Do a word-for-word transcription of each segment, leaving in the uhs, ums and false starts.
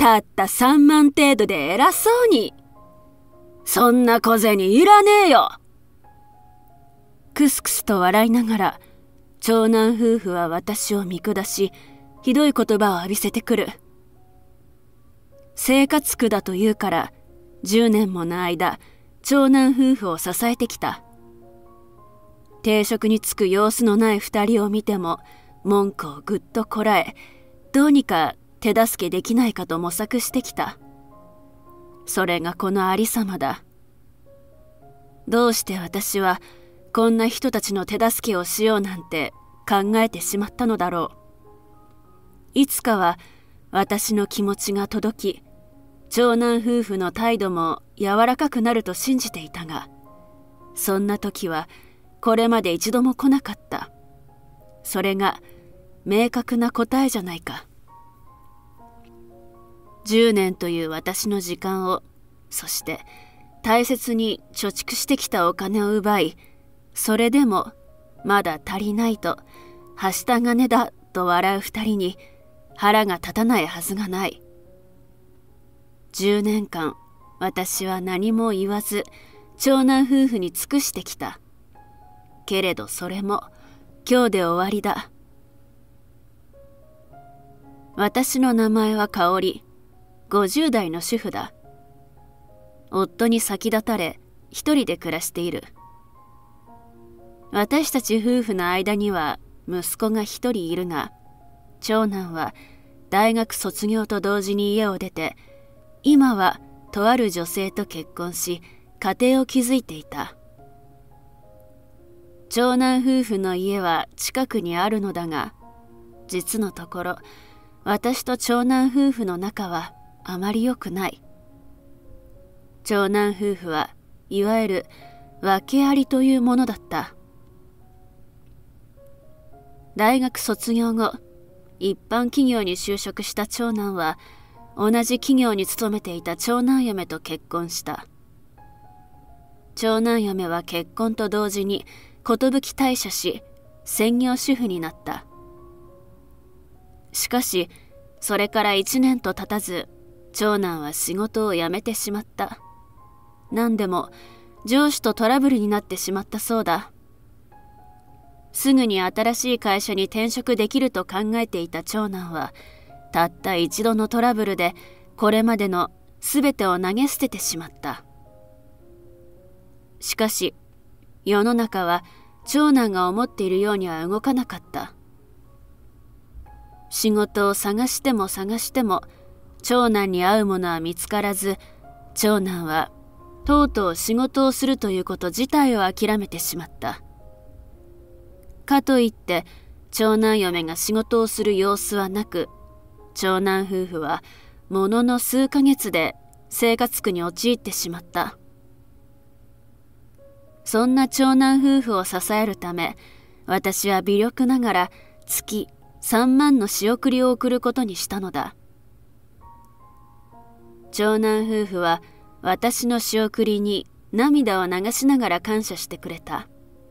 たった三万程度で偉そうに。そんな小銭いらねえよ。クスクスと笑いながら、長男夫婦は私を見下し、ひどい言葉を浴びせてくる。生活苦だと言うから、十年もの間、長男夫婦を支えてきた。定職に就く様子のない二人を見ても、文句をぐっとこらえ、どうにか手助けできないかと模索してきた。それがこのありさまだ。どうして私はこんな人たちの手助けをしようなんて考えてしまったのだろう。いつかは私の気持ちが届き、長男夫婦の態度も柔らかくなると信じていたが、そんな時はこれまで一度も来なかった。それが明確な答えじゃないか。十年という私の時間を、そして大切に貯蓄してきたお金を奪い、それでもまだ足りないと、はした金だと笑う二人に腹が立たないはずがない。十年間、私は何も言わず、長男夫婦に尽くしてきた。けれどそれも今日で終わりだ。私の名前は香織、ごじゅう代の主婦だ。夫に先立たれ、一人で暮らしている。私たち夫婦の間には息子が一人いるが、長男は大学卒業と同時に家を出て、今はとある女性と結婚し、家庭を築いていた。長男夫婦の家は近くにあるのだが、実のところ、私と長男夫婦の仲はあまり良くない。長男夫婦はいわゆる訳ありというものだった。大学卒業後、一般企業に就職した長男は、同じ企業に勤めていた長男嫁と結婚した。長男嫁は結婚と同時に寿退社し、専業主婦になった。しかし、それから一年と経たず、長男は仕事を辞めてしまった。何でも上司とトラブルになってしまったそうだ。すぐに新しい会社に転職できると考えていた長男は、たった一度のトラブルでこれまでのすべてを投げ捨ててしまった。しかし、世の中は長男が思っているようには動かなかった。仕事を探しても探しても、長男に合うものは見つからず、長男はとうとう仕事をするということ自体を諦めてしまった。かといって長男嫁が仕事をする様子はなく、長男夫婦はものの数ヶ月で生活苦に陥ってしまった。そんな長男夫婦を支えるため、私は微力ながら月さんまんの仕送りを送ることにしたのだ。長男夫婦は私の仕送りに涙を流しながら感謝してくれた。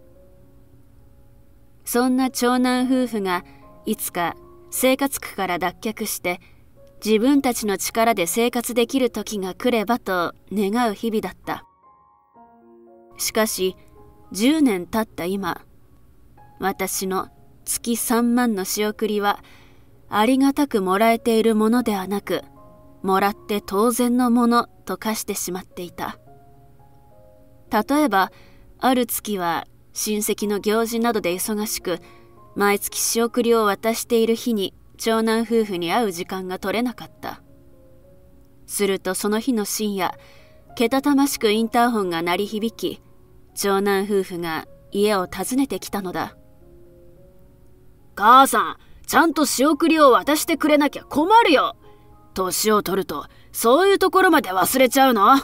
そんな長男夫婦がいつか生活苦から脱却して自分たちの力で生活できる時が来ればと願う日々だった。しかしじゅうねん経った今、私の月さんまんの仕送りはありがたくもらえているものではなく、もらって当然のものと化してしまっていた。例えばある月は親戚の行事などで忙しく、毎月仕送りを渡している日に長男夫婦に会う時間が取れなかった。するとその日の深夜、けたたましくインターホンが鳴り響き、長男夫婦が家を訪ねてきたのだ。 母さん、ちゃんと仕送りを渡してくれなきゃ困るよ。年を取るとそういうところまで忘れちゃうの？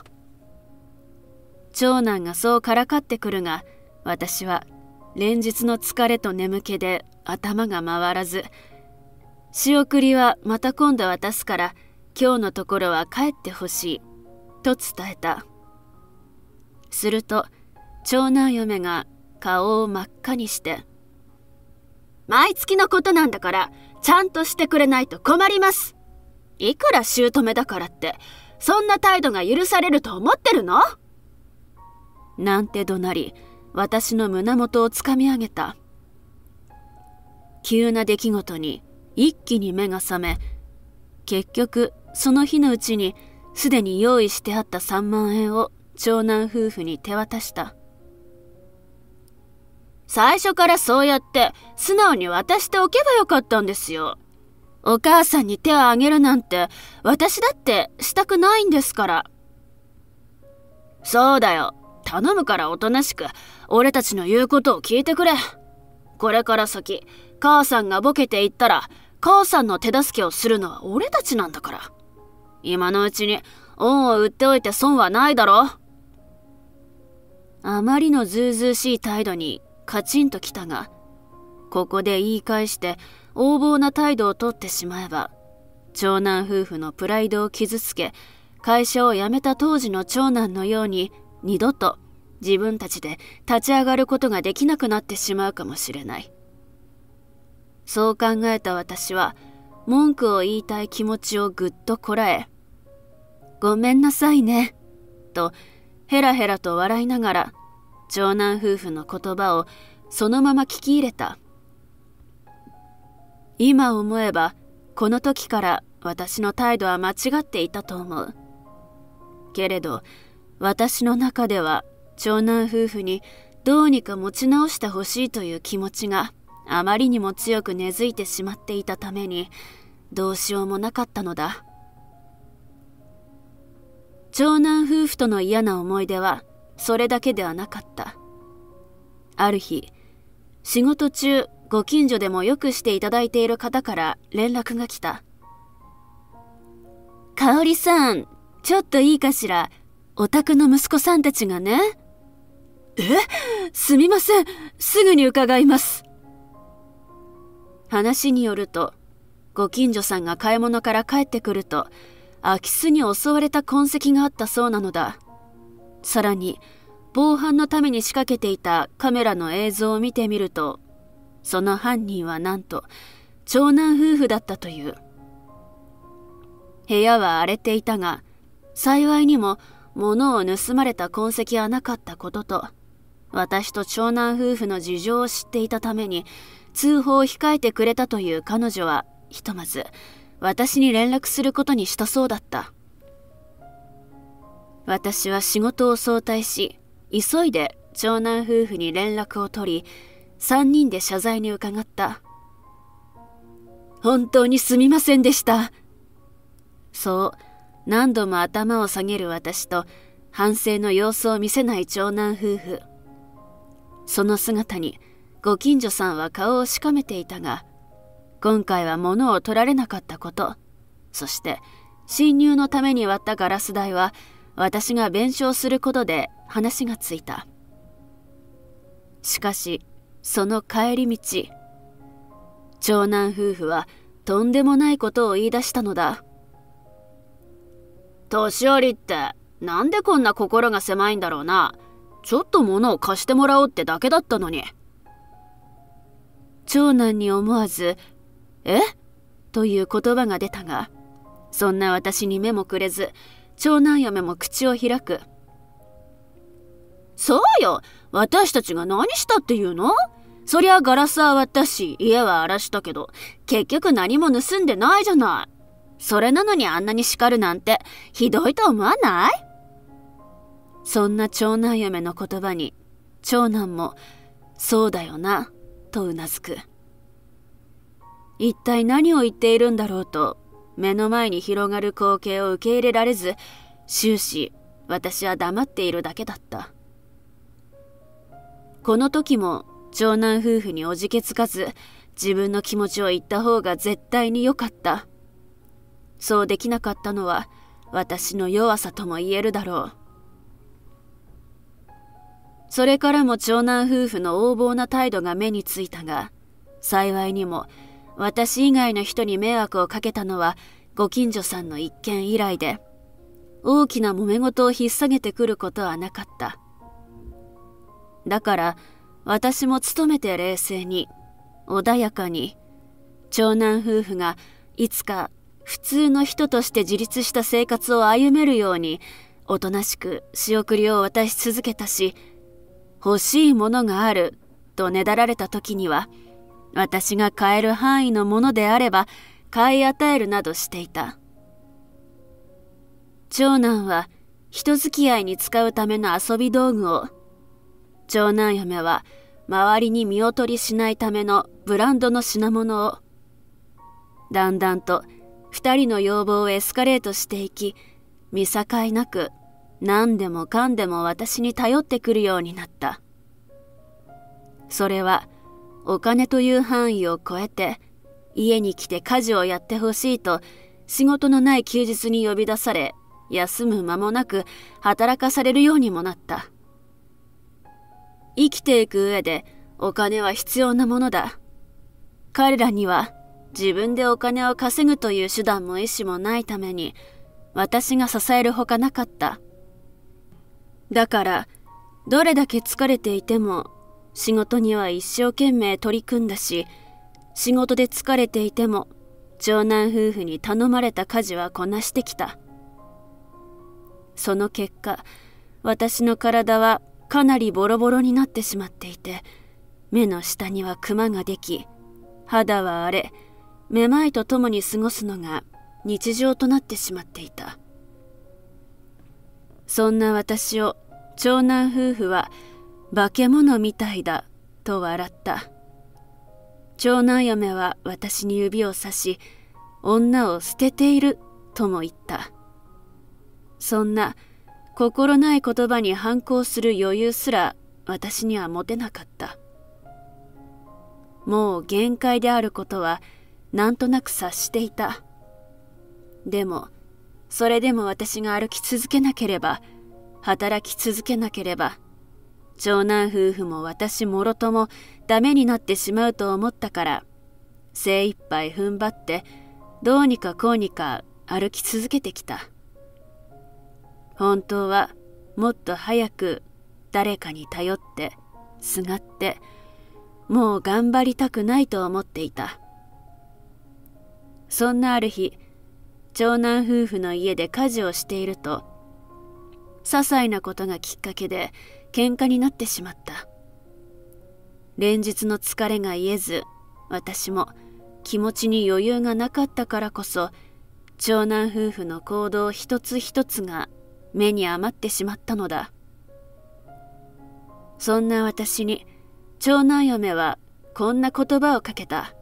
長男がそうからかってくるが、私は連日の疲れと眠気で頭が回らず、仕送りはまた今度渡すから今日のところは帰ってほしいと伝えた。すると長男嫁が顔を真っ赤にして、 毎月のことなんだからちゃんとしてくれないと困りますいくら姑だからってそんな態度が許されると思ってるの？ なんて怒鳴り、私の胸元をつかみ上げた。急な出来事に一気に目が覚め、結局その日のうちにすでに用意してあったさんまんえんを長男夫婦に手渡した。 最初からそうやって素直に渡しておけばよかったんですよ。お母さんに手をあげるなんて私だってしたくないんですから。そうだよ。頼むからおとなしく俺たちの言うことを聞いてくれ。これから先母さんがボケていったら母さんの手助けをするのは俺たちなんだから。今のうちに恩を売っておいて損はないだろ。 あまりのずうずうしい態度にカチンときたが、ここで言い返して横暴な態度をとってしまえば、長男夫婦のプライドを傷つけ、会社を辞めた当時の長男のように二度と自分たちで立ち上がることができなくなってしまうかもしれない。そう考えた私は文句を言いたい気持ちをぐっとこらえ、ごめんなさいねとヘラヘラと笑いながら長男夫婦の言葉をそのまま聞き入れた。今思えばこの時から私の態度は間違っていたと思う。けれど私の中では長男夫婦にどうにか持ち直してほしいという気持ちがあまりにも強く根付いてしまっていたためにどうしようもなかったのだ。長男夫婦との嫌な思い出はそれだけではなかった。ある日、仕事中ご近所でもよくしていただいている方から連絡が来た。香織さん、ちょっといいかしら。お宅の息子さんたちがね。 え？すみません。すぐに伺います。 話によると、ご近所さんが買い物から帰ってくると、空き巣に襲われた痕跡があったそうなのだ。さらに、防犯のために仕掛けていたカメラの映像を見てみると、その犯人はなんと長男夫婦だったという。部屋は荒れていたが、幸いにも物を盗まれた痕跡はなかったことと、私と長男夫婦の事情を知っていたために通報を控えてくれたという彼女はひとまず私に連絡することにしたそうだった。私は仕事を早退し、急いで長男夫婦に連絡を取り、三人で謝罪に伺った。 本当にすみませんでした。 そう何度も頭を下げる私と反省の様子を見せない長男夫婦。その姿にご近所さんは顔をしかめていたが、今回は物を取られなかったこと、そして侵入のために割ったガラス代は私が弁償することで話がついた。しかしその帰り道、長男夫婦はとんでもないことを言い出したのだ。 年寄りってなんでこんな心が狭いんだろうな。ちょっと物を貸してもらおうってだけだったのに。 長男に思わず「え？」という言葉が出たが、そんな私に目もくれず長男嫁も口を開く。 そうよ、私たちが何したっていうの？そりゃガラスは割ったし家は荒らしたけど結局何も盗んでないじゃない。それなのにあんなに叱るなんてひどいと思わない？ そんな長男嫁の言葉に長男もそうだよなとうなずく。一体何を言っているんだろうと目の前に広がる光景を受け入れられず、終始私は黙っているだけだった。この時も長男夫婦におじけつかず自分の気持ちを言った方が絶対に良かった。そうできなかったのは私の弱さとも言えるだろう。それからも長男夫婦の横暴な態度が目についたが、幸いにも私以外の人に迷惑をかけたのはご近所さんの一件以来で、大きな揉め事を引っ提げてくることはなかった。だから私も努めて冷静に穏やかに長男夫婦がいつか普通の人として自立した生活を歩めるようにおとなしく仕送りを渡し続けたし、欲しいものがあるとねだられた時には、私が買える範囲のものであれば買い与えるなどしていた。長男は人付き合いに使うための遊び道具を、長男嫁は周りに見劣りしないためのブランドの品物を、だんだんと二人の要望をエスカレートしていき、見境なく何でもかんでも私に頼ってくるようになった。それはお金という範囲を超えて、家に来て家事をやってほしいと仕事のない休日に呼び出され、休む間もなく働かされるようにもなった。生きていく上でお金は必要なものだ。彼らには自分でお金を稼ぐという手段も意思もないために、私が支えるほかなかった。だからどれだけ疲れていても仕事には一生懸命取り組んだし、仕事で疲れていても長男夫婦に頼まれた家事はこなしてきた。その結果、私の体はかなりボロボロになってしまっていて、目の下にはクマができ、肌は荒れ、めまいとともに過ごすのが日常となってしまっていた。そんな私を長男夫婦は化け物みたいだと笑った。長男嫁は私に指をさし、女を捨てているとも言った。そんな心ない言葉に反抗する余裕すら私には持てなかった。もう限界であることはなんとなく察していた。でもそれでも私が歩き続けなければ、働き続けなければ、長男夫婦も私もろともダメになってしまうと思ったから、精一杯踏ん張ってどうにかこうにか歩き続けてきた。本当はもっと早く誰かに頼ってすがって、もう頑張りたくないと思っていた。そんなある日、長男夫婦の家で家事をしていると、些細なことがきっかけで喧嘩になってしまった。連日の疲れが癒えず、私も気持ちに余裕がなかったからこそ、長男夫婦の行動一つ一つが目に余ってしまったのだ。そんな私に長男嫁はこんな言葉をかけた。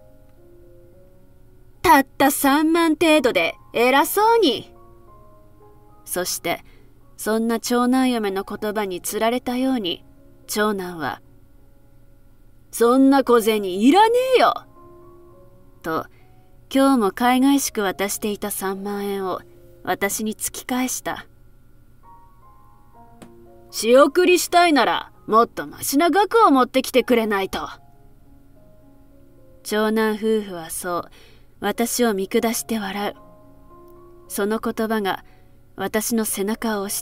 たった三万程度で偉そうに。そしてそんな長男嫁の言葉につられたように、長男はそんな小銭いらねえよと、今日も海外しく渡していた三万円を私に突き返した。仕送りしたいならもっとマシな額を持ってきてくれないと。長男夫婦はそう私を見下して笑う。その言葉が私の背中を押した。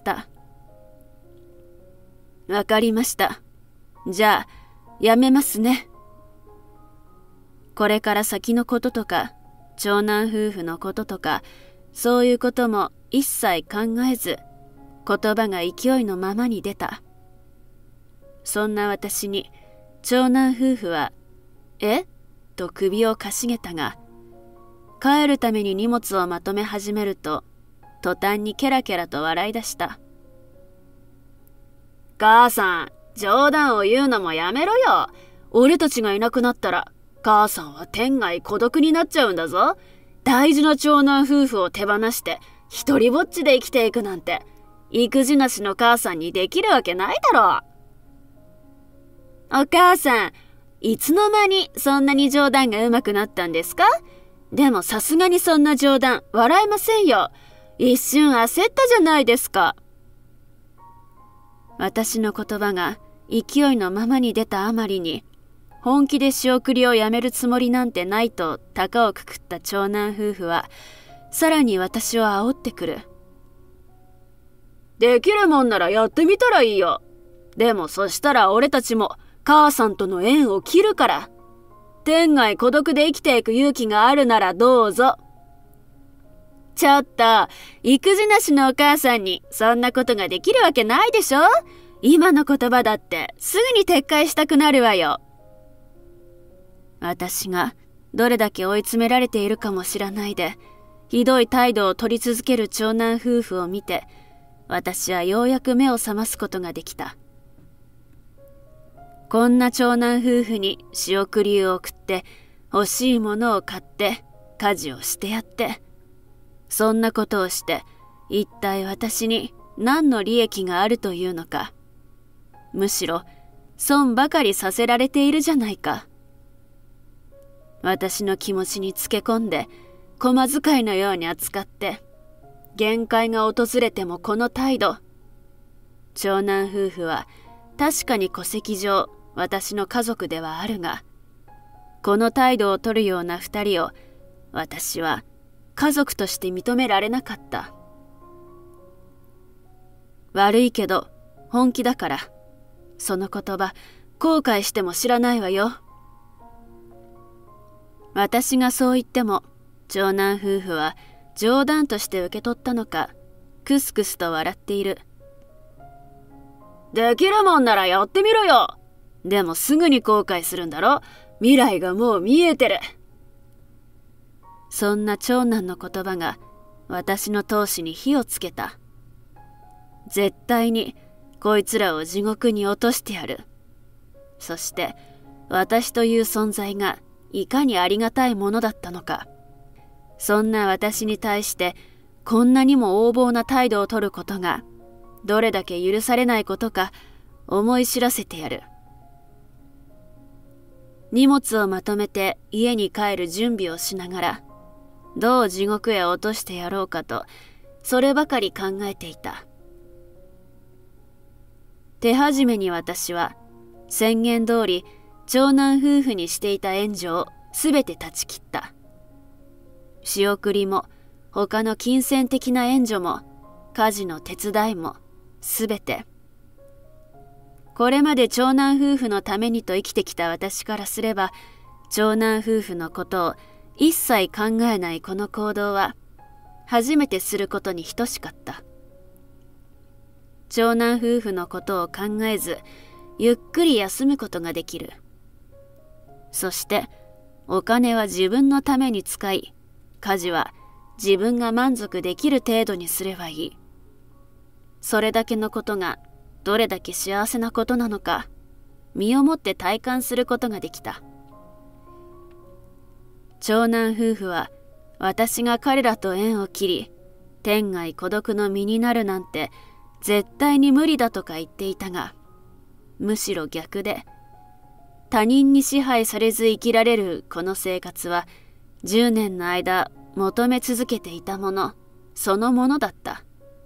わかりました。じゃあやめますね。これから先のこととか、長男夫婦のこととか、そういうことも一切考えず、言葉が勢いのままに出た。そんな私に長男夫婦は「え？」と首をかしげたが、帰るために荷物をまとめ始めると途端にケラケラと笑い出した。母さん、冗談を言うのもやめろよ。俺たちがいなくなったら母さんは天涯孤独になっちゃうんだぞ。大事な長男夫婦を手放して一人ぼっちで生きていくなんて、育児なしの母さんにできるわけないだろう。お母さん、いつの間にそんなに冗談が上手くなったんですか？でもさすがにそんな冗談笑えませんよ。一瞬焦ったじゃないですか。私の言葉が勢いのままに出たあまりに、本気で仕送りをやめるつもりなんてないと高をくくった長男夫婦は、さらに私を煽ってくる。できるもんならやってみたらいいよ。でもそしたら俺たちも母さんとの縁を切るから。天涯孤独で生きていく勇気があるならどうぞ。 ちょっと、育児なしのお母さんにそんなことができるわけないでしょ。今の言葉だってすぐに撤回したくなるわよ。私がどれだけ追い詰められているかも知らないで、ひどい態度を取り続ける長男夫婦を見て、私はようやく目を覚ますことができた。こんな長男夫婦に仕送りを送って、欲しいものを買って、家事をしてやって、そんなことをして、一体私に何の利益があるというのか。むしろ、損ばかりさせられているじゃないか。私の気持ちにつけ込んで、小遣いのように扱って、限界が訪れてもこの態度。長男夫婦は確かに戸籍上私の家族ではあるが、この態度を取るような二人を私は家族として認められなかった。悪いけど本気だから、その言葉後悔しても知らないわよ。私がそう言っても長男夫婦は冗談として受け取ったのか、クスクスと笑っている。できるもんならやってみろよ。でもすぐに後悔するんだろ。未来がもう見えてる。そんな長男の言葉が私の闘志に火をつけた。絶対にこいつらを地獄に落としてやる。そして私という存在がいかにありがたいものだったのか。そんな私に対してこんなにも横暴な態度を取ることがどれだけ許されないことか思い知らせてやる。荷物をまとめて家に帰る準備をしながら、どう地獄へ落としてやろうかとそればかり考えていた。手始めに私は宣言通り長男夫婦にしていた援助をすべて断ち切った。仕送りも他の金銭的な援助も家事の手伝いもすべて。これまで長男夫婦のためにと生きてきた私からすれば、長男夫婦のことを一切考えないこの行動は初めてすることに等しかった。長男夫婦のことを考えずゆっくり休むことができる。そしてお金は自分のために使い、家事は自分が満足できる程度にすればいい。それだけのことがどれだけ幸せなことなのか、身をもって体感することができた。長男夫婦は私が彼らと縁を切り、天涯孤独の身になるなんて絶対に無理だとか言っていたが、むしろ逆で、他人に支配されず生きられるこの生活はじゅうねんの間求め続けていたものそのものだった。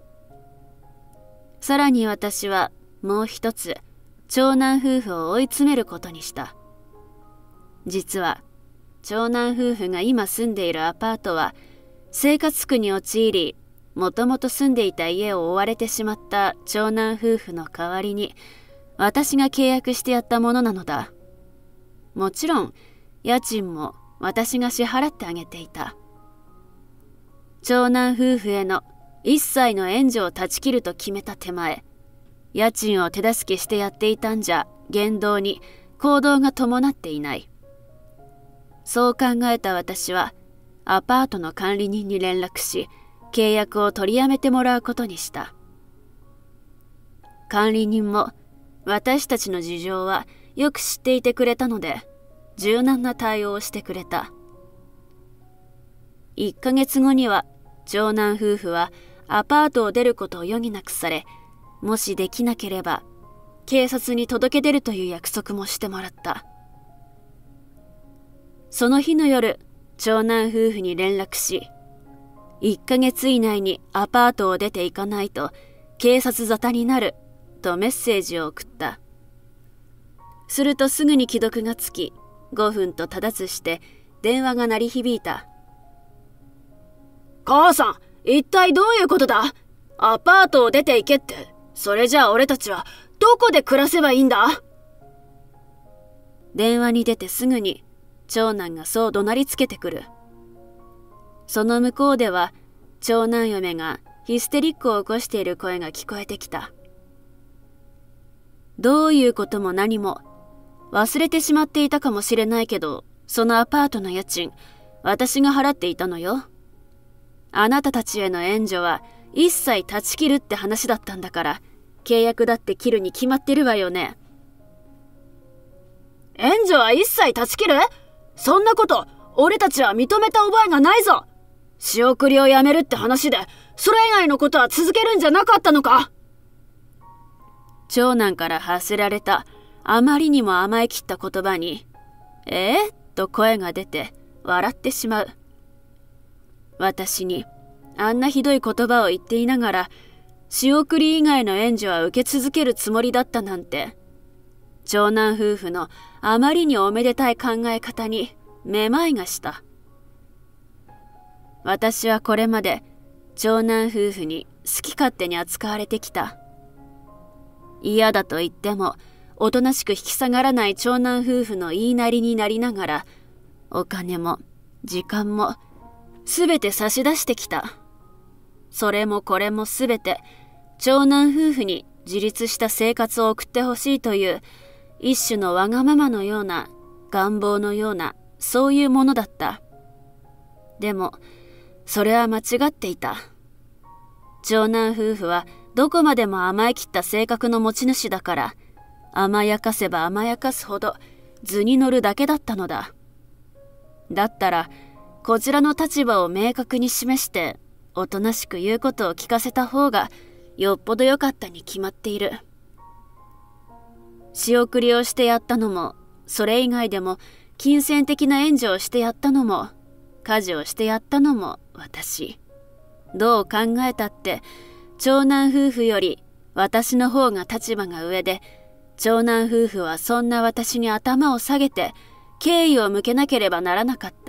さらに私はもう一つ長男夫婦を追い詰めることにした。実は長男夫婦が今住んでいるアパートは生活苦に陥り、もともと住んでいた家を追われてしまった長男夫婦の代わりに私が契約してやったものなのだ。もちろん家賃も私が支払ってあげていた。長男夫婦への一切の援助を断ち切ると決めた手前、家賃を手助けしてやっていたんじゃ言動に行動が伴っていない。そう考えた私はアパートの管理人に連絡し、契約を取りやめてもらうことにした。管理人も私たちの事情はよく知っていてくれたので、柔軟な対応をしてくれた。いっかげつごには長男夫婦はアパートを出ることを余儀なくされ、もしできなければ警察に届け出るという約束もしてもらった。その日の夜、長男夫婦に連絡し、いっかげつ以内にアパートを出ていかないと警察沙汰になるとメッセージを送った。するとすぐに既読がつき、ごふんと経たずして電話が鳴り響いた。母さん、一体どういうことだ？アパートを出て行けって、それじゃあ俺たちはどこで暮らせばいいんだ？電話に出てすぐに、長男がそう怒鳴りつけてくる。その向こうでは、 長男嫁がヒステリックを起こしている声が聞こえてきた。どういうことも何も忘れてしまっていたかもしれないけど、そのアパートの家賃、私が払っていたのよ。あなたたちへの援助は一切断ち切るって話だったんだから、契約だって切るに決まってるわよね。 援助は一切断ち切る？そんなこと俺たちは認めた覚えがないぞ。仕送りをやめるって話で、それ以外のことは続けるんじゃなかったのか？ 長男から発せられたあまりにも甘えきった言葉に、えー、と声が出て笑ってしまう。私にあんなひどい言葉を言っていながら、仕送り以外の援助は受け続けるつもりだったなんて、長男夫婦のあまりにおめでたい考え方にめまいがした。私はこれまで長男夫婦に好き勝手に扱われてきた。嫌だと言ってもおとなしく引き下がらない長男夫婦の言いなりになりながら、お金も時間もすべて差し出してきた。それもこれもすべて長男夫婦に自立した生活を送ってほしいという一種のわがままのような願望のような、そういうものだった。でもそれは間違っていた。長男夫婦はどこまでも甘えきった性格の持ち主だから、甘やかせば甘やかすほど図に乗るだけだったのだ。だったらこちらの立場を明確に示しておとなしく言うことを聞かせた方がよっぽど良かったに決まっている。仕送りをしてやったのも、それ以外でも金銭的な援助をしてやったのも、家事をしてやったのも私。どう考えたって長男夫婦より私の方が立場が上で、長男夫婦はそんな私に頭を下げて敬意を向けなければならなかった。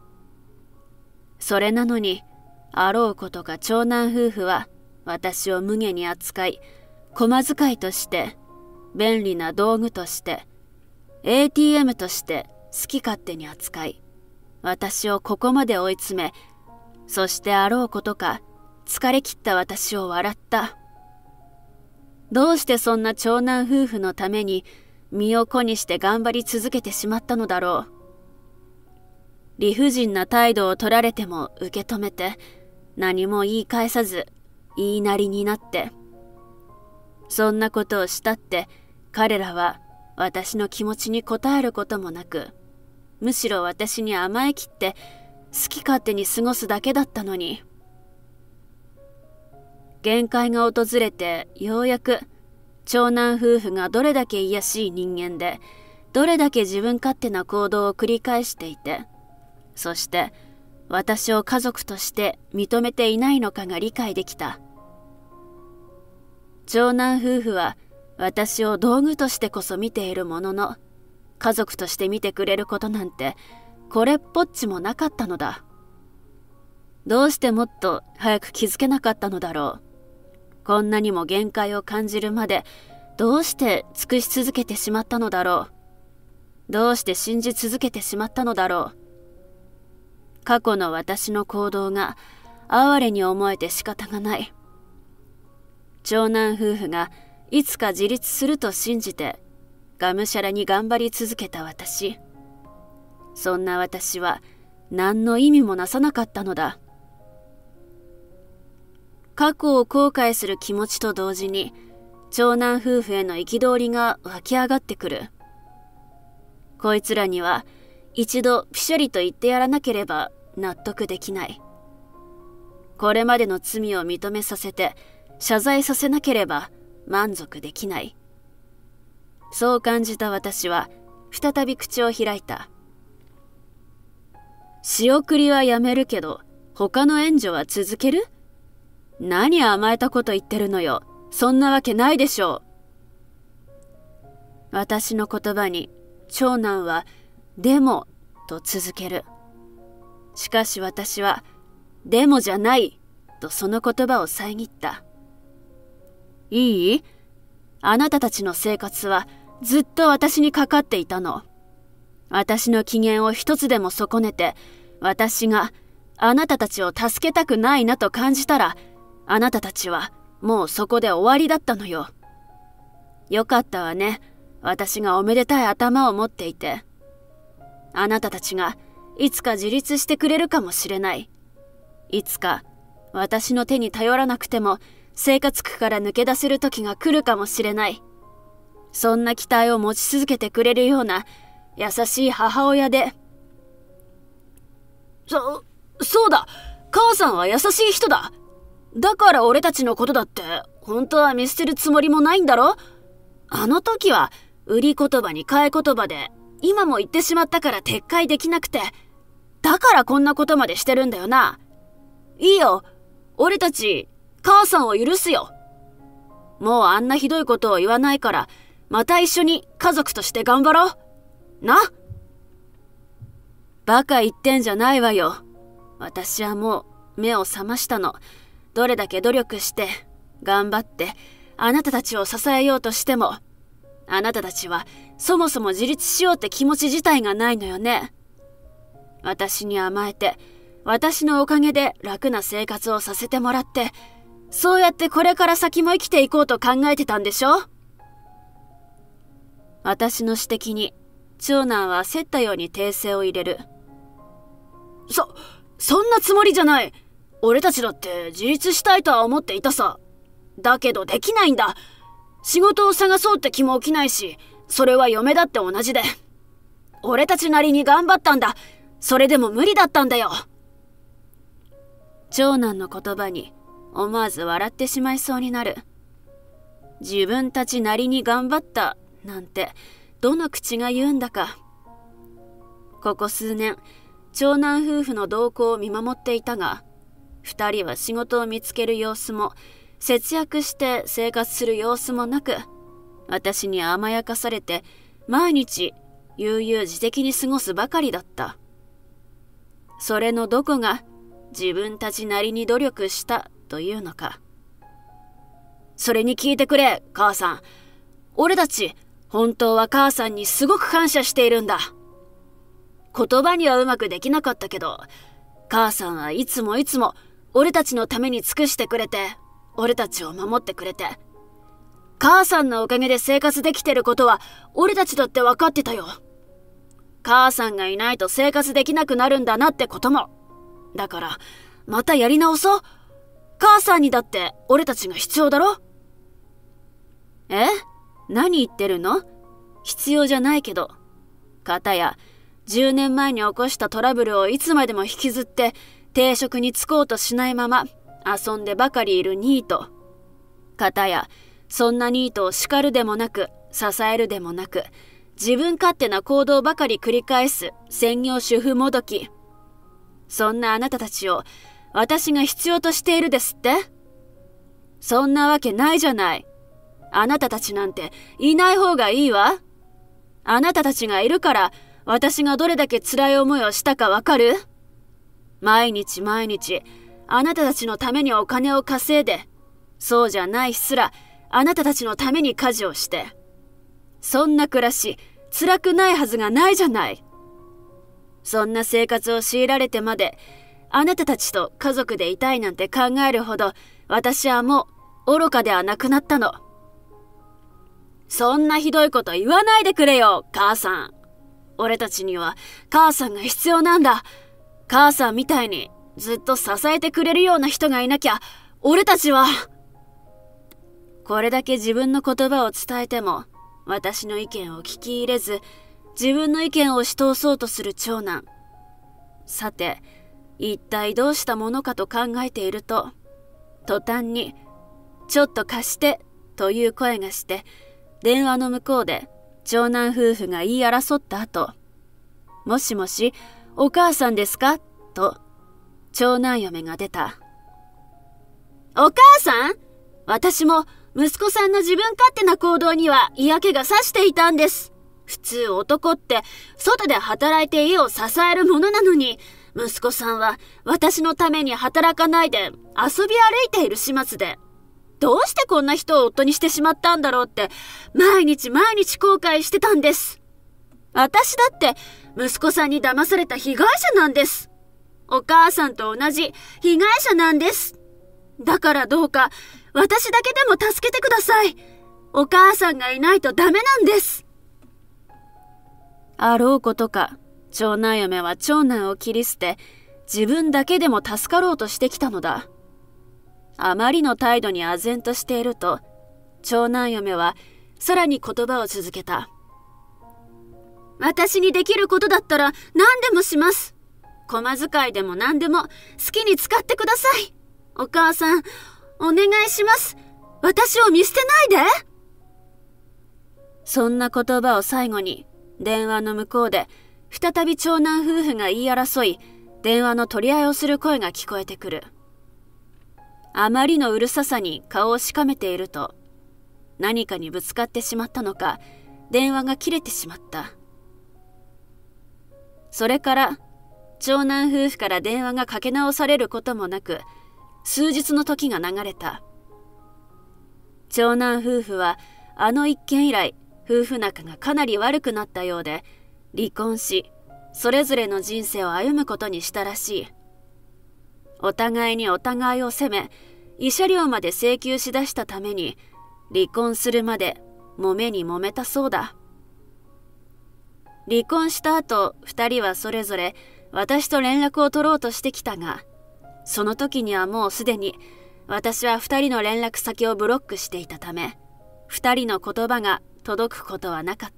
それなのに、あろうことか長男夫婦は私を無下に扱い、駒遣いとして、便利な道具として、エーティーエム として好き勝手に扱い、私をここまで追い詰め、そしてあろうことか疲れ切った私を笑った。どうしてそんな長男夫婦のために身を粉にして頑張り続けてしまったのだろう。理不尽な態度を取られても受け止めて、何も言い返さず言いなりになって、そんなことをしたって彼らは私の気持ちに応えることもなく、むしろ私に甘えきって好き勝手に過ごすだけだったのに。限界が訪れてようやく長男夫婦がどれだけ卑しい人間で、どれだけ自分勝手な行動を繰り返していて、そして私を家族として認めていないのかが理解できた。長男夫婦は私を道具としてこそ見ているものの、家族として見てくれることなんてこれっぽっちもなかったのだ。どうしてもっと早く気づけなかったのだろう。こんなにも限界を感じるまでどうして尽くし続けてしまったのだろう。どうして信じ続けてしまったのだろう。過去の私の行動が哀れに思えて仕方がない。長男夫婦がいつか自立すると信じてがむしゃらに頑張り続けた私。そんな私は何の意味もなさなかったのだ。過去を後悔する気持ちと同時に、長男夫婦への憤りが湧き上がってくる。こいつらには一度ピシャリと言ってやらなければ納得できない。これまでの罪を認めさせて謝罪させなければ満足できない。そう感じた私は再び口を開いた。仕送りはやめるけど他の援助は続ける？何甘えたこと言ってるのよ。そんなわけないでしょう。私の言葉に長男はでもと続ける。しかし私はでもじゃないとその言葉を遮った。いい？あなたたちの生活はずっと私にかかっていたの。私の機嫌を一つでも損ねて、私があなたたちを助けたくないなと感じたら、あなたたちはもうそこで終わりだったのよ。よかったわね。私がおめでたい頭を持っていて。あなたたちがいつか自立してくれるかもしれない。いつか私の手に頼らなくても生活苦から抜け出せる時が来るかもしれない。そんな期待を持ち続けてくれるような優しい母親で。そ、そうだ。母さんは優しい人だ。だから俺たちのことだって本当は見捨てるつもりもないんだろ。あの時は売り言葉に替え言葉で今も言ってしまったから撤回できなくて、だからこんなことまでしてるんだよな。いいよ。俺たち母さんを許すよ。もうあんなひどいことを言わないから、また一緒に家族として頑張ろう。な。バカ言ってんじゃないわよ。私はもう目を覚ましたの。どれだけ努力して頑張ってあなたたちを支えようとしても、あなたたちはそもそも自立しようって気持ち自体がないのよね。私に甘えて、私のおかげで楽な生活をさせてもらって、そうやってこれから先も生きていこうと考えてたんでしょ。私の指摘に長男は焦ったように訂正を入れる。そ、そんなつもりじゃない。俺たちだって自立したいとは思っていたさ。だけどできないんだ。仕事を探そうって気も起きないし、それは嫁だって同じで。俺たちなりに頑張ったんだ。それでも無理だったんだよ。長男の言葉に思わず笑ってしまいそうになる。自分たちなりに頑張ったなんてどの口が言うんだか。ここ数年、長男夫婦の動向を見守っていたが、二人は仕事を見つける様子も、節約して生活する様子もなく、私に甘やかされて毎日悠々自適に過ごすばかりだった。それのどこが自分たちなりに努力したというのか。それに聞いてくれ、母さん。俺たち本当は母さんにすごく感謝しているんだ。言葉にはうまくできなかったけど、母さんはいつもいつも俺たちのために尽くしてくれて、俺たちを守ってくれて。母さんのおかげで生活できてることは俺たちだって分かってたよ。母さんがいないと生活できなくなるんだなってことも。だから、またやり直そう。母さんにだって俺たちが必要だろ。え？何言ってるの？必要じゃないけど。かたや、じゅうねんまえに起こしたトラブルをいつまでも引きずって定職に就こうとしないまま遊んでばかりいるニート。かたや、そんなニートを叱るでもなく支えるでもなく、自分勝手な行動ばかり繰り返す専業主婦もどき。そんなあなたたちを私が必要としているですって？そんなわけないじゃない。あなたたちなんていない方がいいわ。あなたたちがいるから私がどれだけ辛い思いをしたかわかる？毎日毎日あなたたちのためにお金を稼いで、そうじゃないすらあなたたちのために家事をして。そんな暮らし辛くないはずがないじゃない。そんな生活を強いられてまであなたたちと家族でいたいなんて考えるほど私はもう愚かではなくなったの。そんなひどいこと言わないでくれよ、母さん。俺たちには母さんが必要なんだ。母さんみたいにずっと支えてくれるような人がいなきゃ、俺たちは。これだけ自分の言葉を伝えても私の意見を聞き入れず、自分の意見を押し通そうとする長男。さて、一体どうしたものかと考えていると、途端にちょっと貸してという声がして、電話の向こうで長男夫婦が言い争った後、もしもし、お母さんですかと長男嫁が出た。お母さん？私も息子さんの自分勝手な行動には嫌気がさしていたんです。普通男って外で働いて家を支えるものなのに、息子さんは私のために働かないで遊び歩いている始末で、どうしてこんな人を夫にしてしまったんだろうって毎日毎日後悔してたんです。私だって息子さんに騙された被害者なんです。 お母さんと同じ被害者なんです。だからどうか私だけでも助けてください。お母さんがいないとダメなんです。 あろうことか、長男嫁は長男を切り捨て、自分だけでも助かろうとしてきたのだ。あまりの態度に唖然としていると、長男嫁はさらに言葉を続けた。 私にできることだったら何でもします。駒遣いでも何でも好きに使ってください。お母さん、お願いします。私を見捨てないで。 そんな言葉を最後に、電話の向こうで再び長男夫婦が言い争い、電話の取り合いをする声が聞こえてくる。あまりのうるささに顔をしかめていると、何かにぶつかってしまったのか、電話が切れてしまった。それから長男夫婦から電話がかけ直されることもなく、数日の時が流れた。長男夫婦はあの一件以来、夫婦仲がかなり悪くなったようで、離婚し、それぞれの人生を歩むことにしたらしい。お互いにお互いを責め、慰謝料まで請求しだしたために、離婚するまで揉めに揉めたそうだ。離婚した後、二人はそれぞれ私と連絡を取ろうとしてきたが、その時にはもうすでに私は二人の連絡先をブロックしていたため、二人の言葉が届くことはなかった。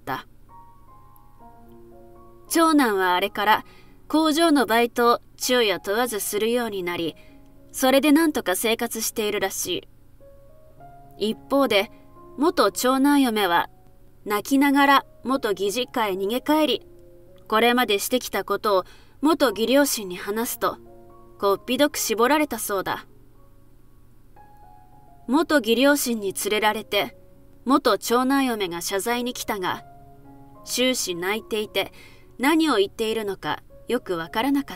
長男はあれから工場のバイトを昼夜問わずするようになり、それでなんとか生活しているらしい。一方で、元長男嫁は泣きながら元義実家へ逃げ帰り、これまでしてきたことを元義両親に話すと、こっぴどく絞られたそうだ。元義両親に連れられて、元長男嫁が謝罪に来たが、終始泣いていて何を言っているのかよくわからなかった。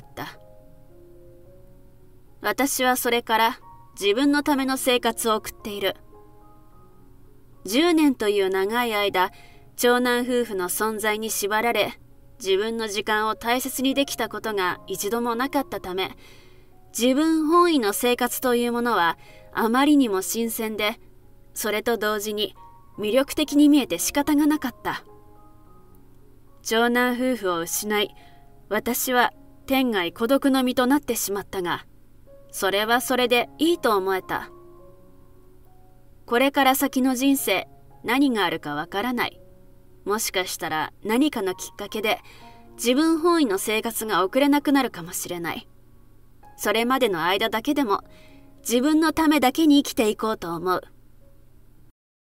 私はそれから自分のための生活を送っている。じゅうねんという長い間、長男夫婦の存在に縛られ、自分の時間を大切にできたことが一度もなかったため、自分本位の生活というものはあまりにも新鮮で、それと同時に魅力的に見えて仕方がなかった。長男夫婦を失い、私は天涯孤独の身となってしまったが、それはそれでいいと思えた。これから先の人生、何があるかわからない。もしかしたら何かのきっかけで自分本位の生活が送れなくなるかもしれない。それまでの間だけでも自分のためだけに生きていこうと思う。